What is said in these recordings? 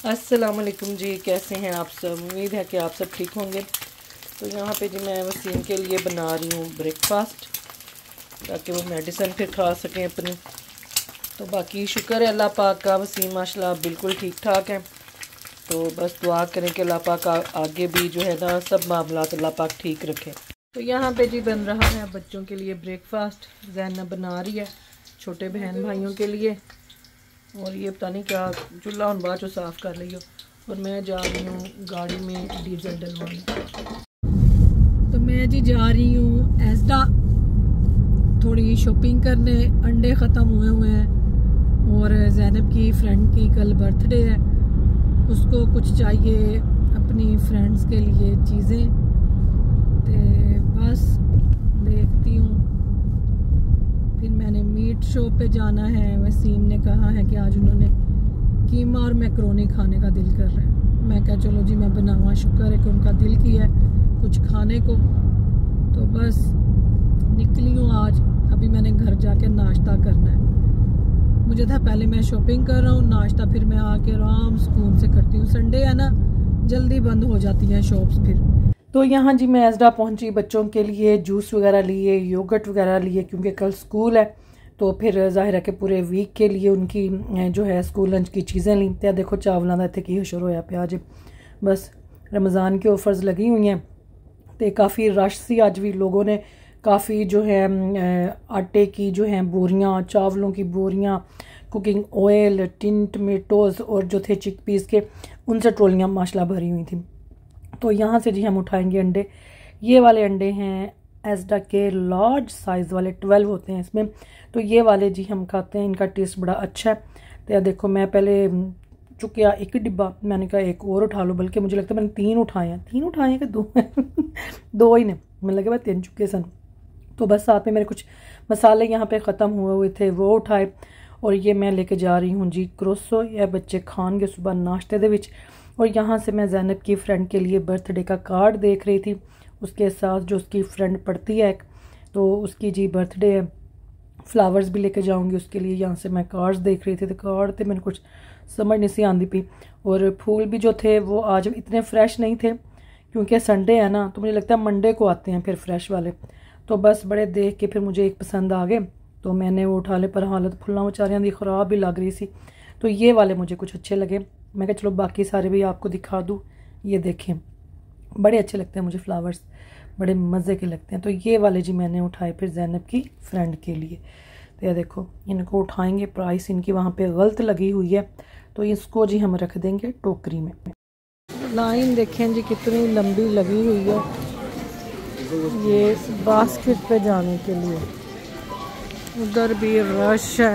अस्सलाम वालेकुम जी, कैसे हैं आप सब। उम्मीद है कि आप सब ठीक होंगे। तो यहाँ पे जी मैं वसीम के लिए बना रही हूँ ब्रेकफास्ट, ताकि वो मेडिसिन फिर खा सकें अपनी। तो बाकी शुक्र है अल्लाह पाक का, वसीम माशाल्लाह बिल्कुल ठीक ठाक है। तो बस दुआ करें कि अल्लाह पाक आगे भी जो है ना सब मामलात अल्लाह पाक ठीक रखे। तो यहाँ पे जी बन रहा है बच्चों के लिए ब्रेकफास्ट। ज़ैनब बना रही है छोटे बहन भाइयों के लिए, और ये पता नहीं क्या चूल्हा उन बाद साफ़ कर रही हो। और मैं जा रही हूँ गाड़ी में डीजल डलवाने। तो मैं जी जा रही हूँ एस्डा थोड़ी शॉपिंग करने। अंडे ख़त्म हुए हैं और ज़ैनब की फ्रेंड की कल बर्थडे है, उसको कुछ चाहिए अपनी फ्रेंड्स के लिए चीज़ें। तो बस देखती हूँ। फिर मैंने मीट शॉप पे जाना है। वसीम ने कहा है कि आज उन्होंने कीमा और मैक्रोनी खाने का दिल कर रहा है। मैं कहा चलो जी मैं बनाऊँ, शुक्र है कि उनका दिल किया है कुछ खाने को। तो बस निकली हूँ आज। अभी मैंने घर जाके नाश्ता करना है। मुझे था पहले मैं शॉपिंग कर रहा हूँ, नाश्ता फिर मैं आके आराम सुकून से करती हूँ। संडे है ना, जल्दी बंद हो जाती हैं शॉप्स फिर। तो यहाँ जी मैं एस्डा पहुँची, बच्चों के लिए जूस वगैरह लिए, योगर्ट वगैरह लिए, क्योंकि कल स्कूल है। तो फिर जाहिर है कि पूरे वीक के लिए उनकी जो है स्कूल लंच की चीज़ें ली। तो देखो चावलों का इतने की शुरू होया पिया अज। बस रमज़ान के ऑफर्स लगी हुई हैं। तो काफ़ी रश सी अज भी, लोगों ने काफ़ी जो है आटे की जो है बोरियां, चावलों की बोरियां, कुकिंग ऑयल, टिन टमेटोज़ और जो थे चिक पीस के, उनसे ट्रोलियाँ माशाल्लाह भरी हुई थी। तो यहाँ से जी हम उठाएंगे अंडे। ये वाले अंडे हैं एस्डा के लार्ज साइज़ वाले, 12 होते हैं इसमें। तो ये वाले जी हम खाते हैं, इनका टेस्ट बड़ा अच्छा है। तो देखो मैं पहले चुकिया एक डिब्बा, मैंने कहा एक और उठा लो, बल्कि मुझे लगता है मैंने 3 उठाए हैं। 3 उठाए हैं कि 2 2 ही ने, मुझे लगे मैं 3 चुके सन। तो बस साथ में मेरे कुछ मसाले यहाँ पे ख़त्म हुए थे, वो उठाए। और ये मैं लेके जा रही हूँ जी क्रोसो, या बच्चे खाएंगे सुबह नाश्ते दे विच। और यहाँ से मैं ज़ैनब की फ्रेंड के लिए बर्थडे का कार्ड देख रही थी। उसके साथ जो उसकी फ्रेंड पढ़ती है तो उसकी जी बर्थडे है, फ्लावर्स भी लेके जाऊंगी उसके लिए। यहाँ से मैं कार्ड्स देख रही थी, तो कार्ड थे मैंने कुछ समझ नहीं सी आंदी पी। और फूल भी जो थे वो आज इतने फ्रेश नहीं थे, क्योंकि संडे है ना, तो मुझे लगता है मंडे को आते हैं फिर फ्रेश वाले। तो बस बड़े देख के फिर मुझे एक पसंद आ गए, तो मैंने वो उठा ले। पर हालत फुल्ला बेचारियां दी ख़राब भी लग रही सी। तो ये वाले मुझे कुछ अच्छे लगे। मैं कहा चलो बाकी सारे भी आपको दिखा दूँ। ये देखें बड़े अच्छे लगते हैं मुझे, फ्लावर्स बड़े मज़े के लगते हैं। तो ये वाले जी मैंने उठाए फिर ज़ैनब की फ्रेंड के लिए। तो ये देखो इनको उठाएंगे, प्राइस इनकी वहाँ पे गलत लगी हुई है, तो इसको जी हम रख देंगे टोकरी में। लाइन देखें जी कितनी लंबी लगी हुई है ये बास्केट पे जाने के लिए। उधर भी रश है,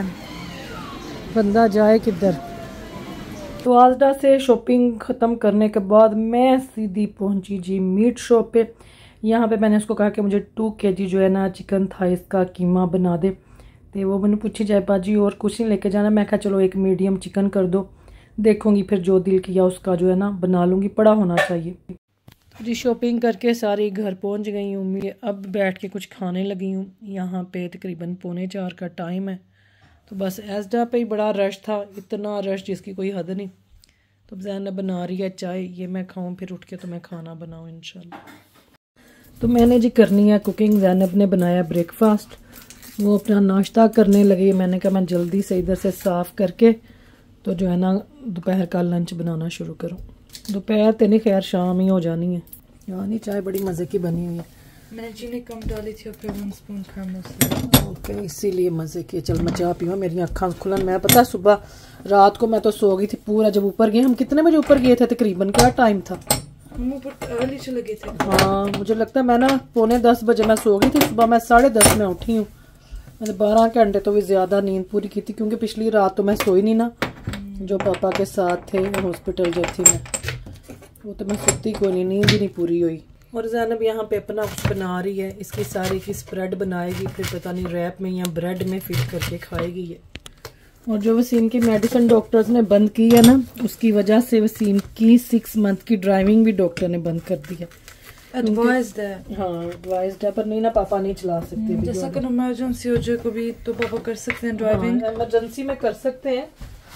बंदा जाए किधर। तो आजडा से शॉपिंग ख़त्म करने के बाद मैं सीधी पहुंची जी मीट शॉप पे। यहाँ पे मैंने उसको कहा कि मुझे 2 kg जो है ना चिकन थाइस का कीमा बना दे। तो वो मैंने पूछी जाए बाजी और कुछ नहीं लेके जाना। मैं कहा चलो एक मीडियम चिकन कर दो, देखूंगी फिर जो दिल किया उसका जो है ना बना लूँगी, पड़ा होना चाहिए। जी शॉपिंग करके सारी घर पहुँच गई हूँ। अब बैठ के कुछ खाने लगी हूँ। यहाँ पे तकरीबन 3:45 का टाइम है। तो बस एस्डा पे ही बड़ा रश था, इतना रश जिसकी कोई हद नहीं। तो ज़ैनब बना रही है चाय, ये मैं खाऊं फिर उठ के तो मैं खाना बनाऊं इंशाल्लाह। तो मैंने जी करनी है कुकिंग। ज़ैनब ने बनाया ब्रेकफास्ट, वो अपना नाश्ता करने लगी। मैंने कहा मैं जल्दी से इधर से साफ़ करके तो जो है ना दोपहर का लंच बनाना शुरू करूँ। दोपहर तो नहीं, खैर शाम ही हो जानी है। यानी चाय बड़ी मज़े की बनी हुई है, मैंने चीनी कम डाली थी और फिर 1 स्पून खाना। ओके इसीलिए मज़े की। चल मैं चाय पीवा, मेरी अक्खां खुलन। मैं पता सुबह रात को मैं तो सो गई थी पूरा। जब ऊपर गए हम, कितने बजे ऊपर गए थे तकरीबन, क्या टाइम था? हम ऊपर अर्ली चले गए थे। हाँ मुझे लगता है मैं ना 9:45 बजे मैं सो गई थी। सुबह मैं 10:30 में उठी हूँ। मैंने 12 घंटे तो भी ज़्यादा नींद पूरी की थी, क्योंकि पिछली रात तो मैं सोई नहीं ना, जो पापा के साथ थे हॉस्पिटल जो थी मैं, वो तो मैं सोती कोई नहीं, नींद ही नहीं पूरी हुई। और ज़ैनब यहाँ पे अपना कुछ बना रही है, इसकी सारी की स्प्रेड बनाएगी, फिर पता नहीं रैप में या ब्रेड में फिट करके खाएगी ये। और जो वसीम की मेडिसिन डॉक्टर्स ने बंद की है ना, उसकी वजह से वसीम की 6 मंथ की ड्राइविंग भी डॉक्टर ने बंद कर दी है। एडवाइज्ड है। हाँ एडवाइज्ड है, पर नहीं ना पापा नहीं चला सकते। जैसा कि इमरजेंसी हो जाए कभी तो पापा कर सकते हैं ड्राइविंग। इमरजेंसी में कर सकते हैं,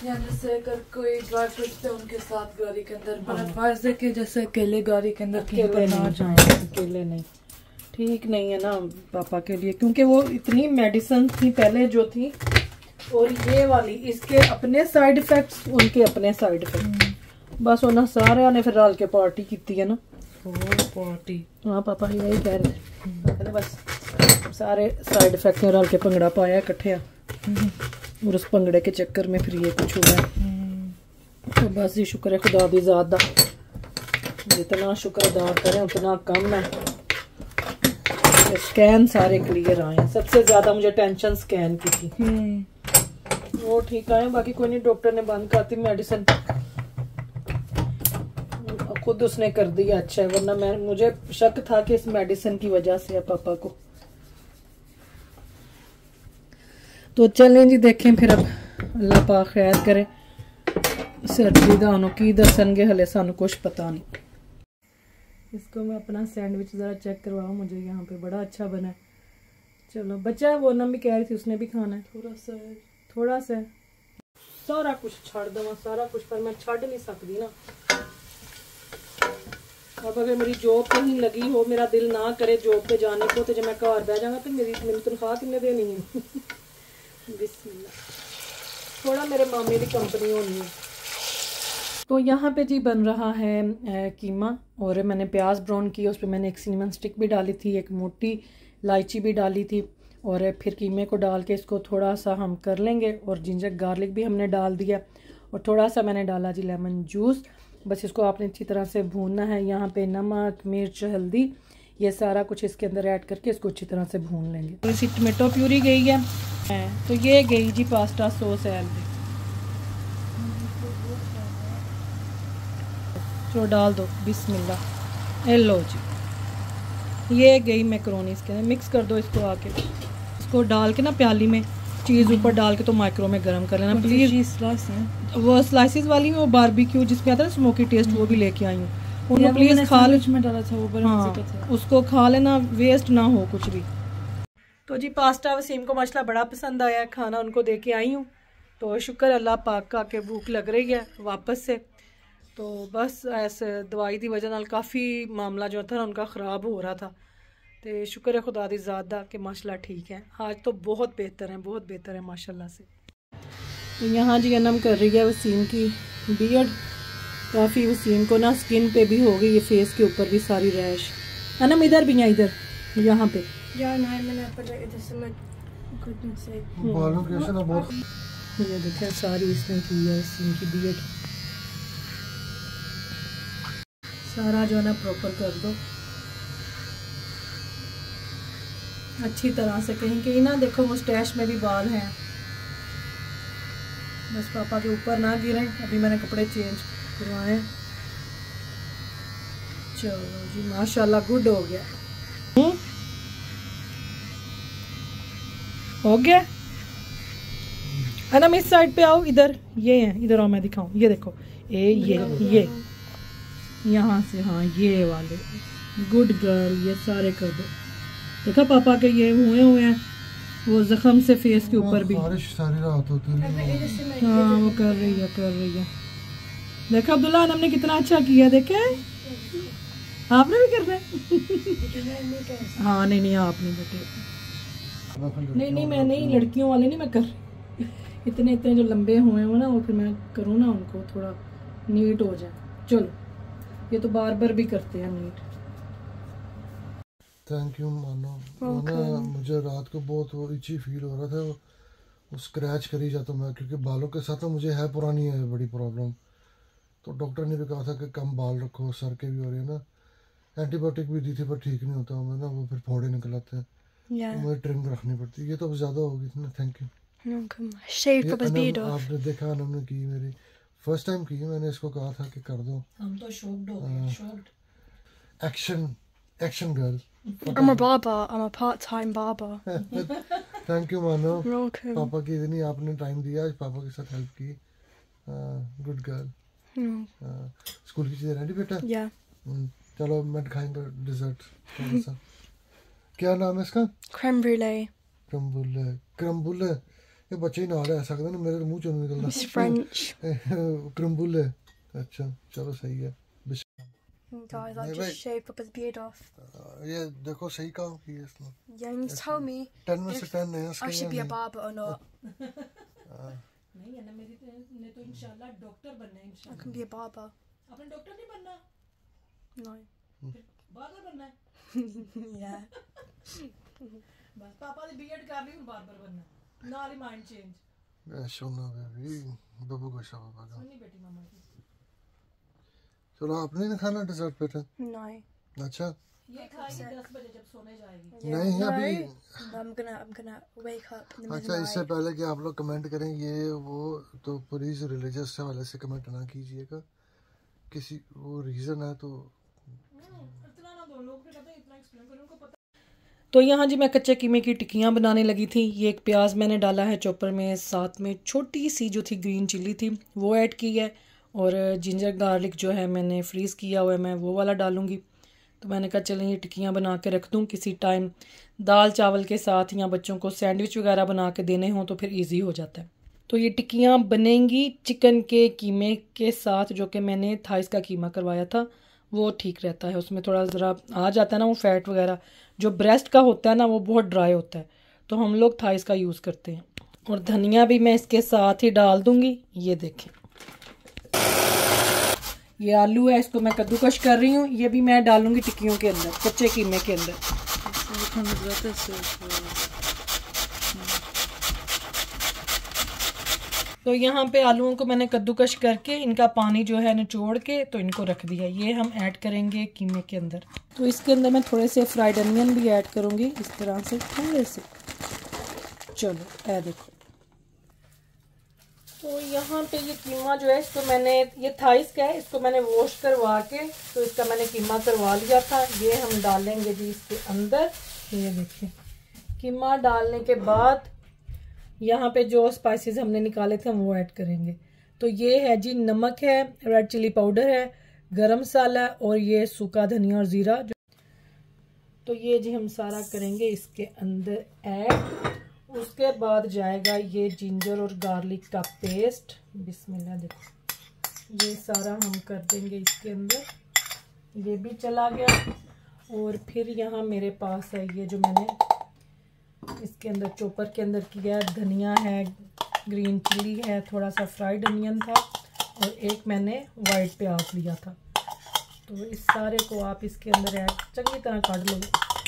या जैसे अगर कोई ड्राई फ्रूट्स थे उनके साथ गाड़ी के अंदर, पर एडवाइस है कि जैसे अकेले गाड़ी के अंदर कहीं पर ना जाएं। अकेले नहीं, ठीक नहीं है ना पापा के लिए, क्योंकि वो इतनी मेडिसिन थी पहले जो थी, और ये वाली इसके अपने साइड इफेक्ट्स, उनके अपने साइड इफेक्ट। बस उन्हें सारे ने फिर रल के पार्टी की है ना। पार्टी, हाँ पापा यही कह रहे थे, बस सारे साइड इफेक्ट ने रल के भंगड़ा पाया इकट्ठे, और उस भंगड़े के चक्कर में फिर ये कुछ हुआ। तो बस ये शुक्र है खुदा भी ज़्यादा, जितना शुक्र अदा करें उतना कम है। स्कैन सारे क्लियर आए हैं, सबसे ज्यादा मुझे टेंशन स्कैन की थी। वो ठीक आए, बाकी कोई नहीं, डॉक्टर ने बंद करती मेडिसिन, खुद उसने कर दिया। अच्छा है, वरना मुझे शक था कि इस मेडिसिन की वजह से है पापा को। तो चलें जी, देखें फिर अब अल्लाह पाक खैर करे। सर्दी दा हुण की दसणगे, हले सानू कुछ पता नहीं। इसको मैं अपना सैंडविच जरा चेक करवाऊं, मुझे यहाँ पे बड़ा अच्छा बना है। चलो बच्चा है, वो नम भी कह रही थी उसने भी खाना है, थोड़ा सा सारा कुछ छड़ दवा, सारा कुछ, पर मैं छड़ नहीं सकती ना। अब अगर मेरी जॉब कहीं लगी हो, मेरा दिल ना करे जॉब पे जाने को, तो जब मैं घर बह जाऊंगा तो मेरी तनख्वाह कितने देनी है। बिस्मिल्लाह, थोड़ा मेरे मामे की कंपनी होनी है। तो यहाँ पे जी बन रहा है कीमा, और मैंने प्याज ब्राउन की, उस पर मैंने एक सिनेमन स्टिक भी डाली थी, एक मोटी इलायची भी डाली थी, और फिर कीमे को डाल के इसको थोड़ा सा हम कर लेंगे, और जिंजर गार्लिक भी हमने डाल दिया, और थोड़ा सा मैंने डाला जी लेमन जूस। बस इसको आपने अच्छी तरह से भूनना है। यहाँ पे नमक, मिर्च, हल्दी, ये सारा कुछ इसके अंदर ऐड करके इसको अच्छी तरह से भून लेंगे। थोड़ी सी टमाटो प्यूरी गई है, तो ये गई जी पास्ता सॉस है। चलो डाल दो, बिस्मिल्लाह। हेलो जी, ये गई मैक्रोनी इसके अंदर, मिक्स कर दो इसको आके। इसको डाल के ना प्याली में चीज़ ऊपर डाल के तो माइक्रो में गर्म कर लेना प्लीज़। वो स्लाइसिस वाली में वो बारबेक्यू जिसमें आता है ना स्मोकी टेस्ट, वो भी लेके आई हूँ, उनको प्लीज़ खा में डाला था वो। हाँ, उसको खा लेना, वेस्ट ना हो कुछ भी। तो जी पास्ता वसीम को माशाल्लाह बड़ा पसंद आया, खाना उनको दे के आई हूँ, तो शुक्र अल्लाह पाक का के भूख लग रही है वापस से। तो बस ऐसे दवाई की वजह नाल काफ़ी मामला जो था ना उनका ख़राब हो रहा था, तो शुक्र है खुदा दी ज़ात दा कि माशाल्लाह ठीक है, आज तो बहुत बेहतर है, बहुत बेहतर है माशाल्लाह से। तो यहाँ जी अनम कर रही है वसीम की बियर्ड, काफ़ी वसीम को ना स्किन पे भी हो गई, ये फेस के ऊपर भी सारी रैश। अनम इधर भी, यहाँ इधर यहाँ पे ये देखें सारी इसने की है वसीम की बियर्ड, सारा जो है ना प्रॉपर कर दो अच्छी तरह से। कहीं कहीं ना देखो मुस्टैच में भी बाल हैं, बस पापा के ऊपर ना गिरें। अभी मैंने कपड़े चेंज करवाए। चलो जी माशाल्लाह गुड हो गया, हो गया। अनम इस साइड पे आओ, इधर ये है, इधर आओ मैं दिखाऊं, ये देखो ये यहाँ से, हाँ ये वाले, गुड गर्ल, ये सारे कर दो। देखा पापा के ये हुए हैं वो जख्म से फेस के ऊपर भी, सारी रात होती है। हाँ वो कर रही है। देखा अब्दुल्ला हमने कितना अच्छा किया, देखे आपने भी कर रहे। हाँ नहीं आपने बेटे, नहीं मैं नहीं, लड़कियों वाले नहीं मैं कर रही। इतने जो लंबे हुए हो ना, वो फिर मैं करूँ ना उनको थोड़ा नीट हो जाए। चलो ये तो बार भी करते हैं नीट। थैंक यू मानो। मुझे रात को बहुत वो इची फील हो रहा था, वो स्क्रैच करी जाता मैं, क्योंकि बालों के साथ मुझे है पुरानी है बड़ी प्रॉब्लम। तो डॉक्टर ने भी कहा था कि कम बाल रखो, सर के भी हो रहे हैं ना, एंटीबायोटिक भी दी थी पर ठीक नहीं होता मैं ना, वो फिर फोड़े निकल आते हैं, तो मुझे ट्रिम रखनी पड़ती है। ये तो अब ज़्यादा होगी ना। Thank you. आपने देखा हमने की, मेरी फर्स्ट टाइम की, मैंने इसको कहा था कि कर दो। हम तो शॉक्ड हो गए, shocked. Action girl. I'm a barber. I'm a part-time barber. Thank you मानो। पापा की इतनी आपने टाइम दिया, पापा के साथ हेल्प की, गुड गर्ल। स्कूल की चीजें रेडी बेटा? चलो मैं खाएंगे डिजर्ट थोड़ा सा। क्या नाम है इसका? Creme brulee. क्रम बुले ये बच्चे ही ना रहे ऐसा करते ना मेरे मुंह चों निकलना It's French. क्रम्बुल है। अच्छा चलो सही है। Guys, I Wait. just shaved up his beard off. ये देखो सही काम किया इसने। Yeah, you tell me 10 में से if 10 है I इसके should be a barber or not. नहीं है ना, मेरी ने तो इंशाल्लाह डॉक्टर बनना है I इंशाल्लाह। can be a barber. आपने डॉक्टर नहीं बनना, No. फिर बार्बर बनना है। Yeah. बस पापा ने बीएड कर ली, बार्बर बनना नाल ही माइंड चेंज। सोना बेबी बब्बू को शाबाश बाबा। सुननी बेटी मामा की। चलो आपने नहीं खाना डिजर्ट बेटा? No. अच्छा ये खाएगी 10 बजे जब सोने जाएगी। नहीं No. अभी। I'm gonna wake up in the middle अच्छा of the इससे night. पहले कि आप लोग कमेंट करें ये वो तो प्लीज रिलीजियस हवाले से कमेंट ना कीजिएगा, किसी वो रीजन है तो। इतना ना दो लोग फिर कहते हैं इतना एक्सप्लेन करो उनको पता। तो यहाँ जी मैं कच्चे कीमे की टिक्कियाँ बनाने लगी थी। ये एक प्याज मैंने डाला है चॉपर में, साथ में छोटी सी जो थी ग्रीन चिली थी वो ऐड की है, और जिंजर गार्लिक जो है मैंने फ्रीज़ किया हुआ है, मैं वो वाला डालूँगी। तो मैंने कहा चलें ये टिक्कियाँ बना के रख दूँ, किसी टाइम दाल चावल के साथ या बच्चों को सैंडविच वगैरह बना के देने हों तो फिर इजी हो जाता है। तो ये टिक्कियाँ बनेंगी चिकन के कीमे के साथ, जो कि मैंने थाइस का कीमा करवाया था, वो ठीक रहता है। उसमें थोड़ा ज़रा आ जाता है ना वो फैट वगैरह, जो ब्रेस्ट का होता है ना वो बहुत ड्राई होता है, तो हम लोग थाइस का यूज़ करते हैं। और धनिया भी मैं इसके साथ ही डाल दूँगी। ये देखें ये आलू है, इसको मैं कद्दूकश कर रही हूँ, ये भी मैं डालूँगी टिक्कियों के अंदर, कच्चे कीमे के अंदर। तो यहाँ पे आलूओं को मैंने कद्दूकश करके इनका पानी जो है निचोड़ के तो इनको रख दिया। ये हम ऐड करेंगे कीमे के अंदर। तो इसके अंदर मैं थोड़े से फ्राइड अनियन भी ऐड करूँगी इस तरह से थोड़े से। चलो ऐ देखो, तो यहाँ पे ये कीमा जो है इसको मैंने, ये थाइस का है, इसको मैंने वॉश करवा के तो इसका मैंने कीमा करवा लिया था। ये हम डालेंगे जी इसके अंदर। ये देखिए कीमा डालने के बाद यहाँ पे जो स्पाइसेस हमने निकाले थे हम वो ऐड करेंगे। तो ये है जी नमक है, रेड चिली पाउडर है, गरम मसाला और ये सूखा धनिया और ज़ीरा। तो ये जी हम सारा करेंगे इसके अंदर ऐड। उसके बाद जाएगा ये जिंजर और गार्लिक का पेस्ट। बिस्मिल्लाह, देखो ये सारा हम कर देंगे इसके अंदर। ये भी चला गया। और फिर यहाँ मेरे पास है ये जो मैंने इसके अंदर चॉपर के अंदर किया है, धनिया है, ग्रीन चिली है, थोड़ा सा फ्राइड अनियन था और एक मैंने वाइट प्याज लिया था। तो इस सारे को आप इसके अंदर ऐड चंगी तरह काट लो।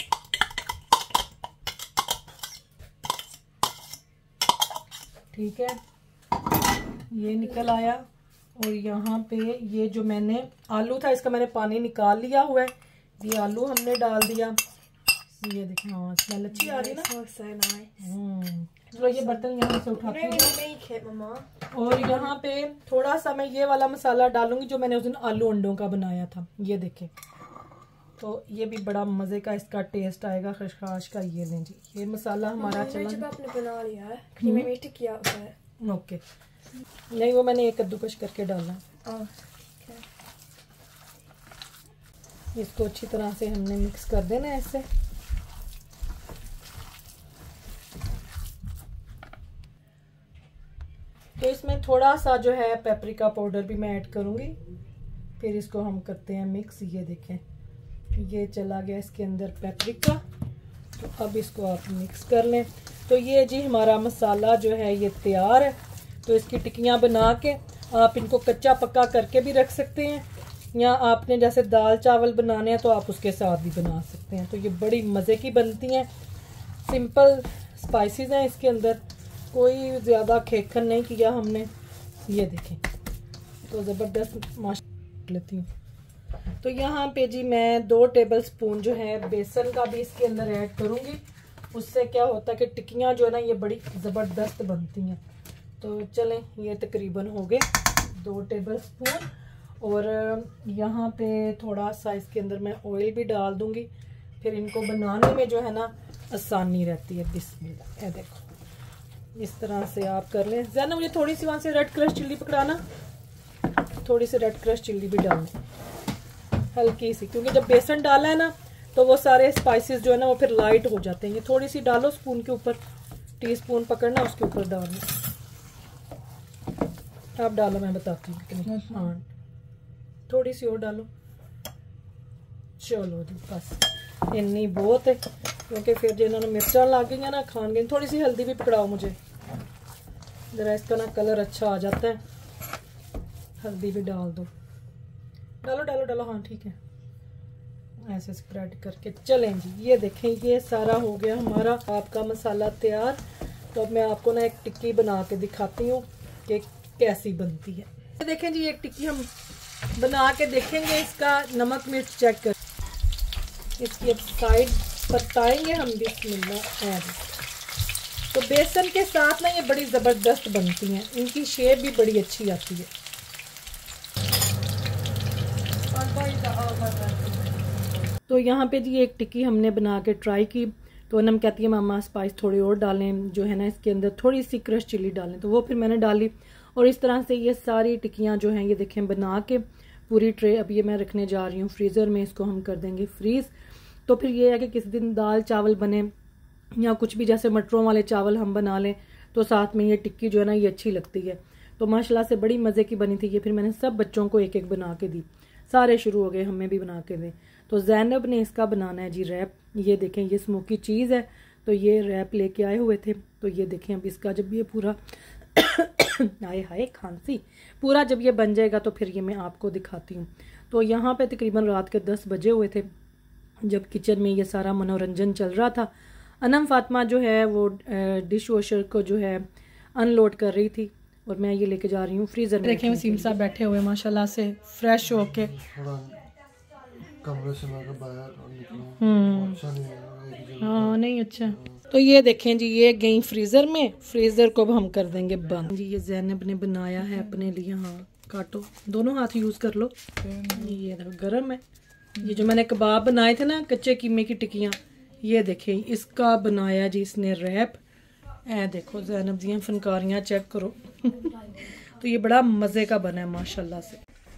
ठीक है, ये निकल आया। और यहाँ पे ये जो मैंने आलू था इसका मैंने पानी निकाल लिया हुआ है। ये आलू हमने डाल दिया। ये देखें, हाँ स्मेल अच्छी आ रही है ना। चलो ये बर्तन यहाँ से उठाती हूँ। और यहाँ पे थोड़ा सा मैं ये वाला मसाला डालूंगी जो मैंने उस दिन आलू अंडों का बनाया था। ये देखें, तो ये भी बड़ा मजे का इसका टेस्ट आएगा खशखाश का। ये लें जी, ये मसाला हमारा चला। जब आपने बना लिया है टिक्किया है। ओके, नहीं वो मैंने एक कद्दूकश करके डाला। इसको अच्छी तरह से हमने मिक्स कर देना है ऐसे। तो इसमें थोड़ा सा जो है पेपरिका पाउडर भी मैं ऐड करूंगी। फिर इसको हम करते हैं मिक्स। ये देखें, ये चला गया इसके अंदर पेपरिका। तो अब इसको आप मिक्स कर लें। तो ये जी हमारा मसाला जो है ये तैयार है। तो इसकी टिक्कियाँ बना के आप इनको कच्चा पक्का करके भी रख सकते हैं, या आपने जैसे दाल चावल बनाने हैं तो आप उसके साथ भी बना सकते हैं। तो ये बड़ी मज़े की बनती हैं। सिंपल स्पाइसेस हैं इसके अंदर, कोई ज़्यादा खेखन नहीं किया हमने। ये देखें, तो ज़बरदस्त माशा लेती हूँ। तो यहाँ पे जी मैं 2 टेबल स्पून जो है बेसन का भी इसके अंदर ऐड करूँगी। उससे क्या होता है कि टिक्कियाँ जो है ना ये बड़ी ज़बरदस्त बनती हैं। तो चलें, ये तकरीबन हो गए 2 टेबल स्पून। और यहाँ पे थोड़ा सा इसके अंदर मैं ऑयल भी डाल दूँगी, फिर इनको बनाने में जो है ना आसानी रहती है। बिस्मिल्लाह, ये देखो इस तरह से आप कर लें। ज़रा मुझे थोड़ी सी वहाँ से रेड क्रश चिल्ली पकड़ाना, थोड़ी सी रेड क्रश चिल्ली भी डालना हल्की सी, क्योंकि जब बेसन डाला है ना तो वो सारे स्पाइसेस जो है ना वो फिर लाइट हो जाते हैं। ये थोड़ी सी डालो स्पून के ऊपर, टीस्पून पकड़ना, उसके ऊपर डालना। आप डालो, मैं बताती हूँ कितनी। हाँ थोड़ी सी और डालो। चलो जी बस इतनी बहुत है, क्योंकि फिर जिन्होंने मिर्चा लग गई ना खान गई। थोड़ी सी हल्दी भी पकड़ाओ मुझे ज़रा, इसका ना कलर अच्छा आ जाता है। हल्दी भी डाल दो, डालो डालो डालो। हाँ ठीक है, ऐसे स्प्रेड करके चलें जी। ये देखें ये सारा हो गया हमारा आपका मसाला तैयार। तो अब मैं आपको ना एक टिक्की बना के दिखाती हूँ कि कैसी बनती है। देखें जी एक टिक्की हम बना के देखेंगे, इसका नमक मिर्च चेक कर, इसकी अब साइड बताएंगे हम। बिस्मिल्लाह है। तो बेसन के साथ ना ये बड़ी ज़बरदस्त बनती हैं, इनकी शेप भी बड़ी अच्छी आती है। तो यहाँ पे जी एक टिक्की हमने बना के ट्राई की, तो अनम कहती है मामा स्पाइस थोड़ी और डालें, जो है ना इसके अंदर थोड़ी सी क्रश चिली डालें। तो वो फिर मैंने डाली, और इस तरह से ये सारी टिक्कियाँ जो हैं ये देखें बना के पूरी ट्रे। अब ये मैं रखने जा रही हूँ फ्रीज़र में, इसको हम कर देंगे फ्रीज़। तो फिर ये है कि किसी दिन दाल चावल बने या कुछ भी, जैसे मटरों वाले चावल हम बना लें, तो साथ में ये टिक्की जो है ना ये अच्छी लगती है। तो माशाल्लाह से बड़ी मज़े की बनी थी ये। फिर मैंने सब बच्चों को एक एक बना के दी, सारे शुरू हो गए हमें भी बना के दें। तो जैनब ने इसका बनाना है जी रैप। ये देखें ये स्मोकी चीज़ है, तो ये रैप लेके आए हुए थे। तो ये देखें अब इसका जब ये पूरा आए हाय खांसी पूरा जब ये बन जाएगा तो फिर ये मैं आपको दिखाती हूँ। तो यहाँ पे तकरीबन रात के 10 बजे हुए थे जब किचन में ये सारा मनोरंजन चल रहा था। अनम फातिमा जो है वो डिश वॉशर को जो है अनलोड कर रही थी, और मैं ये लेके जा रही हूँ फ्रीज़र में। देखें वसीम साहब बैठे हुए माशाल्लाह से फ्रेश होके। कमरे से मैं बाहर निकलूं, अच्छा नहीं है। हाँ नहीं अच्छा। तो ये देखें जी ये गई फ्रीज़र में, फ्रीज़र को अब हम कर देंगे बंद जी। ये जैनब ने बनाया है अपने लिए। हाँ काटो, दोनों हाथ यूज़ कर लो। ये देखो गर्म है। ये जो मैंने कबाब बनाए थे ना कच्चे कीमे की टिक्कियाँ, ये देखें इसका बनाया जी इसने रैप। ऐ देखो जैनब दी फनकारियाँ चेक करो। तो ये बड़ा मज़े का बना है माशाल्लाह से।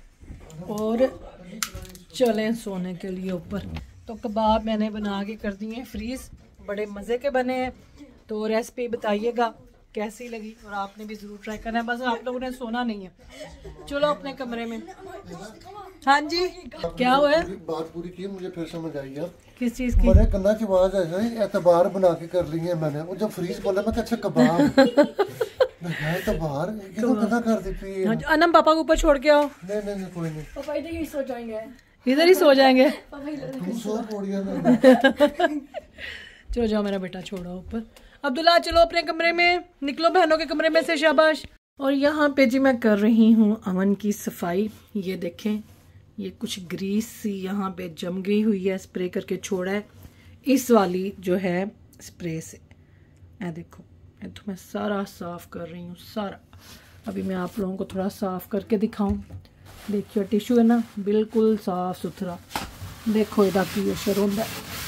और चलें सोने के लिए ऊपर। तो कबाब मैंने बना के कर दिए फ्रीज़, बड़े मज़े के बने हैं। तो रेसिपी बताइएगा कैसी लगी, और आपने भी ज़रूर ट्राई करना है। बस आप लोगों ने सोना नहीं है। चलो अपने कमरे में। हाँ जी क्या हुआ है? बात पूरी की, मुझे फिर समझ आई है किस चीज़ की? मैंने कन्ना की आवाज़ ऐसे एतबार बना के कर ली है मैंने। वो जब फ्रीज बोला मैं अच्छा कबाब एतबार ये तो कन्ना कर देती है। अनम पापा को ऊपर छोड़ के आओ। नहीं नहीं नहीं कोई नहीं, पापा इधर ही सो जाएंगे। इधर ही सो जाएंगे। तुम सो पौड़िया में। चलो जाओ मेरा बेटा छोड़ो ऊपर। अब्दुल्ला चलो अपने कमरे में, निकलो बहनों के कमरे में से शाबाश। और यहाँ पे जी मैं कर रही हूँ अवन की सफाई। ये देखें ये कुछ ग्रीस सी यहाँ पे जम गई हुई है, स्प्रे करके छोड़ा है इस वाली जो है स्प्रे से। ऐ देखो ये तो मैं सारा साफ कर रही हूँ सारा। अभी मैं आप लोगों को थोड़ा साफ करके दिखाऊं। देखिए टिश्यू है ना बिल्कुल साफ सुथरा। देखो इधर की ये शरोंदा,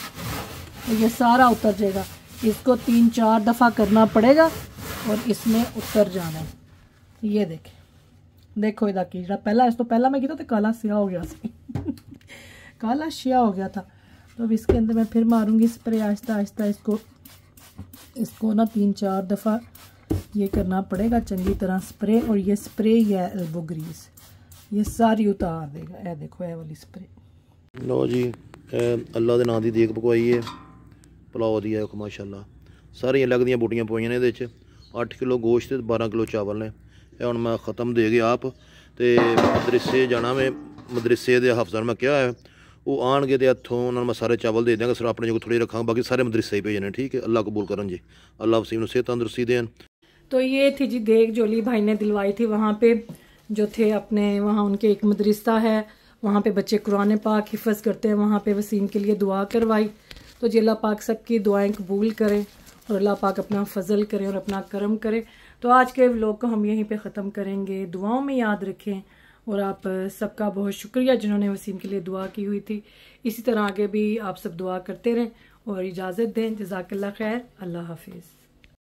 ये सारा उतर जाएगा। इसको 3-4 दफ़ा करना पड़ेगा और इसमें उतर जाना है। ये देखें देखो इधर की पहला इस तो पहला मैं किया तो काला स्याह हो गया काला स्याह हो गया था। तो अब इसके अंदर मैं फिर मारूंगी स्प्रे आहिस्ता आहिस्ता। इसको ना 3-4 दफ़ा ये करना पड़ेगा चंगी तरह स्प्रे। और ये स्प्रे ही है एल्बो ग्रीस, ये सारी उतार देगा। ये देखो ये वाली स्प्रे। लो जी अल्लाह दे नाम दी देख पकवाई है, पुलाव दी है माशाल्लाह। सारियां अलग दियां बूटियां पवाइयां ने इहदे 8 किलो गोश्त ते 12 किलो चावल ने। ਇਹ ਹੁਣ ਮੈਂ ख़त्म ਦੇ ਗਿਆ ਆਪ ਤੇ ਮਦਰਸੇ ਜਾਣਾ ਮੈਂ। ਮਦਰਸੇ ਦੇ ਹਫਜ਼ਰ ਮੈਂ ਕਿਹਾ ਹੈ ਉਹ ਆਣਗੇ ਤੇ ਇੱਥੋਂ ਉਹਨਾਂ ਨੂੰ ਮੈਂ ਸਾਰੇ ਚਾਵਲ ਦੇ ਦਿਆਂਗਾ। ਸਿਰ ਆਪਣੇ ਜੋ ਥੋੜੀ ਰੱਖਾਂਗਾ, ਬਾਕੀ ਸਾਰੇ ਮਦਰਸੇ ਹੀ ਭੇਜਣੇ। ठीक है अल्लाह कबूल करन जी, अल्लाह वसीम ਨੂੰ सेहत तंदुरुस्ती देन। तो ये थी जी देख जोली भाई ने दिलवाई थी वहाँ पे जो थे अपने। वहाँ उनके एक मदरसा है, वहाँ पे बच्चे कुरान पाक हिफ़्ज़ करते हैं। वहाँ पे वसीम के लिए दुआ करवाई। तो जी अल्लाह पाक सबकी दुआएं कबूल करें और अल्लाह पाक अपना फजल करें और अपना करम करें। तो आज के व्लॉग को हम यहीं पे ख़त्म करेंगे। दुआओं में याद रखें, और आप सबका बहुत शुक्रिया जिन्होंने वसीम के लिए दुआ की हुई थी। इसी तरह आगे भी आप सब दुआ करते रहें और इजाज़त दें। जज़ाकल्लाह खैर, अल्लाह हाफिज़।